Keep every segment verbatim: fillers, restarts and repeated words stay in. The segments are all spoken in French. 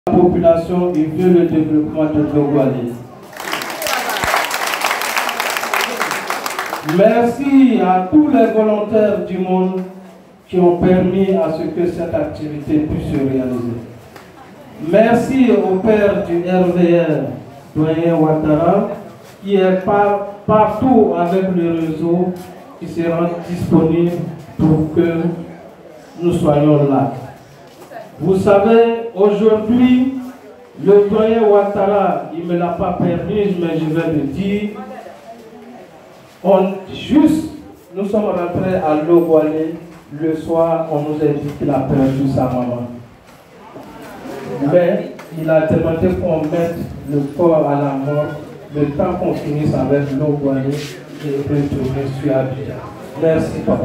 La population et veut le développement de Logoualé. Merci à tous les volontaires du monde qui ont permis à ce que cette activité puisse se réaliser. Merci au père du R V R, Doyen Ouattara, qui est par, partout avec le réseau, qui se rend disponible pour que nous soyons là. Vous savez, aujourd'hui, le doyen Ouattara, il ne me l'a pas permis, mais je vais le dire. On, juste, nous sommes rentrés à Logoualé, le soir, on nous a dit qu'il a perdu sa maman. Mais il a demandé qu'on mette le corps à la mort, le temps qu'on finisse avec Logoualé et retourner sur Abidjan. Merci, papa.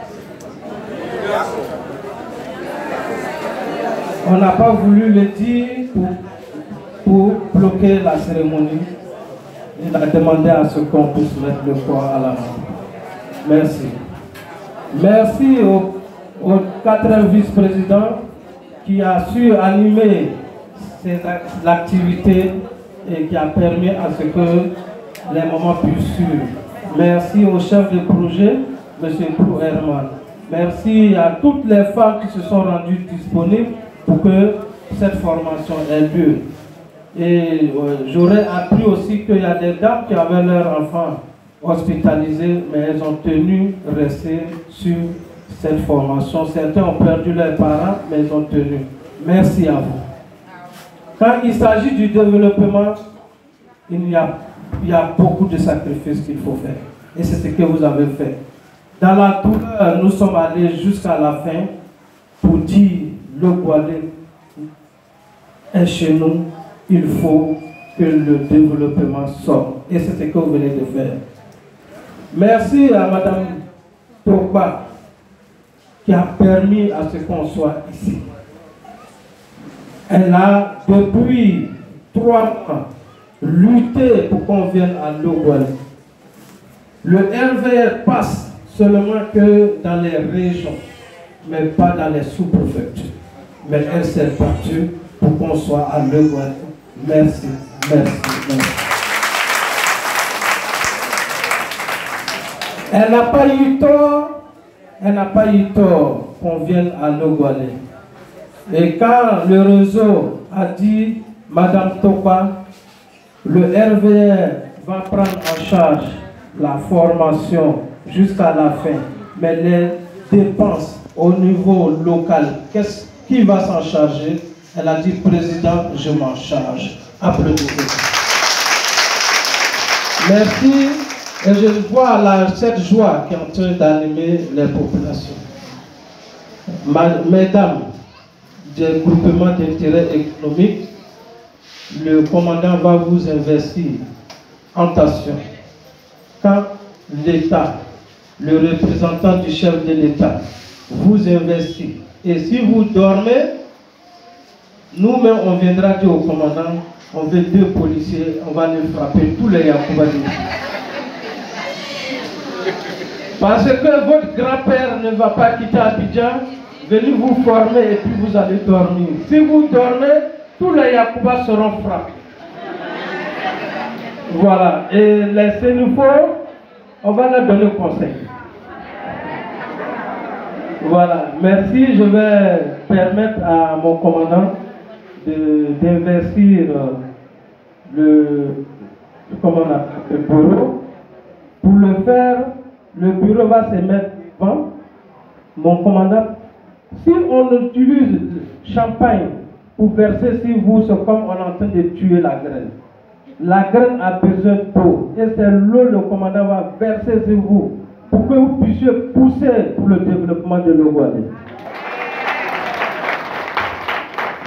On n'a pas voulu le dire pour, pour bloquer la cérémonie. Il a demandé à ce qu'on puisse mettre le corps à la main. Merci. Merci aux, aux quatre vice-présidents qui a su animer l'activité et qui a permis à ce que les moments puissent suivre. Merci au chef de projet, M. Prou Herman. Merci à toutes les femmes qui se sont rendues disponibles pour que cette formation ait lieu. Et euh, j'aurais appris aussi qu'il y a des dames qui avaient leurs enfants hospitalisés, mais elles ont tenu à rester sur cette formation. Certains ont perdu leurs parents, mais ils ont tenu. Merci à vous. Quand il s'agit du développement, il y a, il y a beaucoup de sacrifices qu'il faut faire. Et c'est ce que vous avez fait. Dans la douleur, nous sommes allés jusqu'à la fin pour dire Logoualé est chez nous. Il faut que le développement sorte. Et c'est ce que vous venez de faire. Merci à Madame Togba qui a permis à ce qu'on soit ici. Elle a, depuis trois mois, lutté pour qu'on vienne à Logoualé. Le R V R passe seulement que dans les régions, mais pas dans les sous-préfectures. Mais elle s'est battue pour qu'on soit à Logoualé. Merci, merci, merci. Elle n'a pas eu tort, elle n'a pas eu tort qu'on vienne à Logoualé. Et quand le réseau a dit, Madame Topa, le R V R va prendre en charge la formation jusqu'à la fin, mais les dépenses au niveau local, qu'est-ce qui va s'en charger? Elle a dit, Président, je m'en charge. Applaudissez. Merci. Et je vois là cette joie qui est en train d'animer les populations. Mesdames des groupements d'intérêt économique, le commandant va vous investir. Attention. Quand l'État, le représentant du chef de l'État, vous investit, et si vous dormez, nous-mêmes, on viendra dire au commandant, on veut deux policiers, on va les frapper, tous les Yacoubadis. Parce que votre grand-père ne va pas quitter Abidjan, venez vous former et puis vous allez dormir. Si vous dormez, tous les Yacoubas seront frappés. Voilà. Et les Sénoufos, on va leur donner conseil. Voilà. Merci. Je vais permettre à mon commandant d'investir le, comment on appelle, le bureau. Pour le faire, le bureau va se mettre devant. Mon commandant, si on utilise champagne pour verser sur vous, c'est comme on est en train de tuer la graine. La graine a besoin d'eau. Et c'est l'eau le commandant va verser sur vous pour que vous puissiez pousser pour le développement de Logoualé.